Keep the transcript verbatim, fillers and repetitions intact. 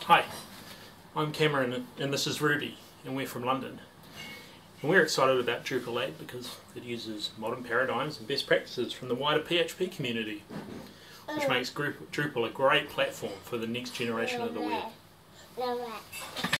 Hi, I'm Cameron and this is Ruby and we're from London. And we're excited about Drupal eight because it uses modern paradigms and best practices from the wider P H P community, which makes Drupal a great platform for the next generation of the web.